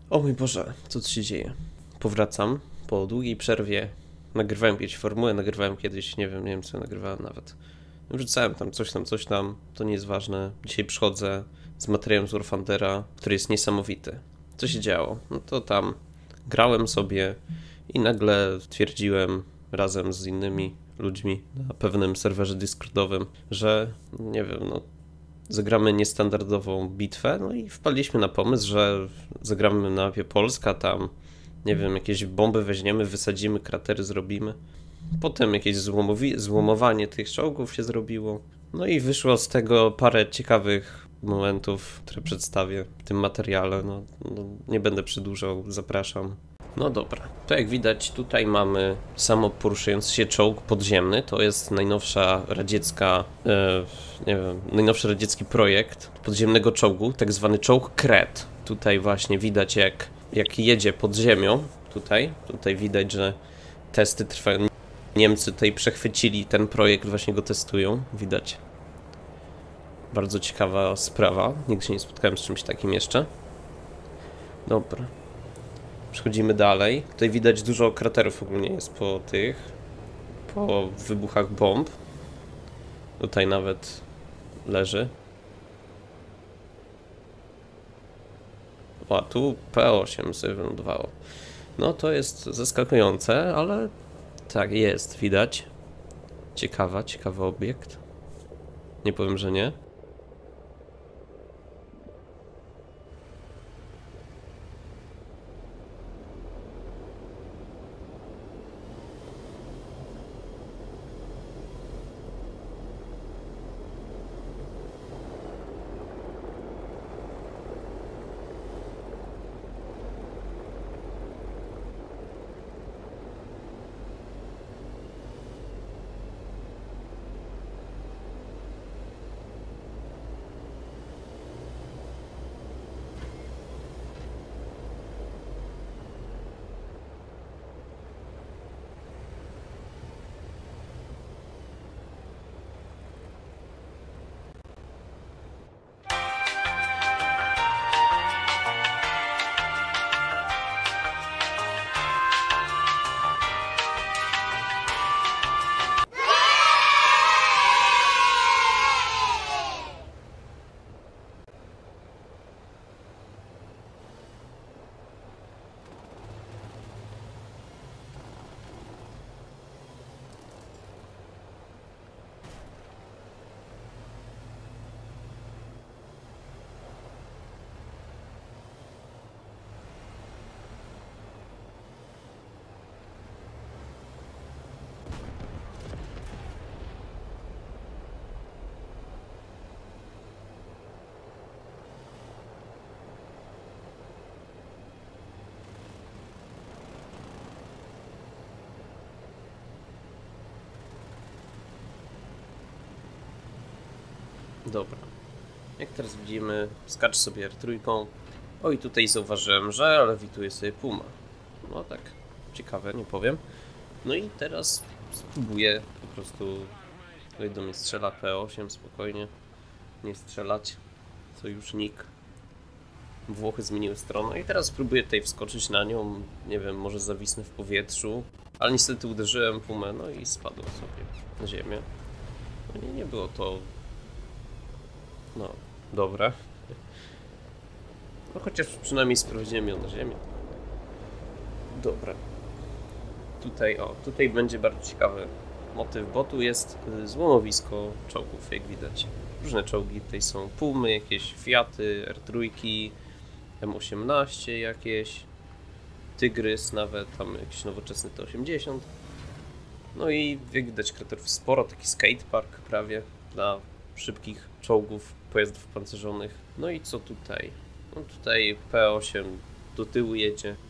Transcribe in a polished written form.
O mój Boże, co tu się dzieje? Powracam po długiej przerwie. Nagrywałem kiedyś formułę, nagrywałem kiedyś, nie wiem co nagrywałem nawet. Wrzucałem tam, coś tam, to nie jest ważne. Dzisiaj przychodzę z materiałem z War Thundera, który jest niesamowity. Co się działo? No to tam grałem sobie i nagle stwierdziłem razem z innymi ludźmi na pewnym serwerze Discordowym, że nie wiem, no zagramy niestandardową bitwę, no i wpadliśmy na pomysł, że zagramy na mapie Polska, tam, nie wiem, jakieś bomby weźmiemy, wysadzimy, kratery zrobimy. Potem jakieś złomowanie tych czołgów się zrobiło. No i wyszło z tego parę ciekawych momentów, które przedstawię w tym materiale. No, nie będę przedłużał, zapraszam. No dobra, to jak widać tutaj mamy samo poruszający się czołg podziemny. To jest najnowsza radziecka, nie wiem, najnowszy radziecki projekt podziemnego czołgu, tak zwany czołg Kret. Tutaj właśnie widać jak jedzie pod ziemią. Tutaj widać, że testy trwają. Niemcy tutaj przechwycili ten projekt, właśnie go testują, widać. Bardzo ciekawa sprawa, nigdy się nie spotkałem z czymś takim jeszcze. Dobra. Przechodzimy dalej. Tutaj widać dużo kraterów ogólnie jest po wybuchach bomb. Tutaj nawet leży. A tu P8 sobie wylądowało. No to jest zaskakujące, ale tak jest, widać. Ciekawy obiekt. Nie powiem, że nie. Dobra. Jak teraz widzimy, skacz sobie R3. O i tutaj zauważyłem, że lewituje sobie Puma. No tak, ciekawe, nie powiem. No i teraz spróbuję po prostu... Tutaj do mnie strzela P8, spokojnie. Nie strzelać. Sojusznik. Włochy zmieniły stronę i teraz spróbuję tutaj wskoczyć na nią. Nie wiem, może zawisnę w powietrzu. Ale niestety uderzyłem Pumę, no i spadłem sobie na ziemię. No nie było to... No, dobra. No chociaż przynajmniej sprawdziłem ją na ziemię. Dobra. Tutaj będzie bardzo ciekawy motyw, bo tu jest złomowisko czołgów, jak widać. Różne czołgi tutaj są. Pumy, jakieś Fiaty, R3, M18 jakieś. Tygrys nawet, tam jakiś nowoczesny T80. No i jak widać kraterów sporo, taki skatepark prawie dla szybkich czołgów, pojazdów pancerzonych. No i co tutaj? No tutaj P8 do tyłu jedzie.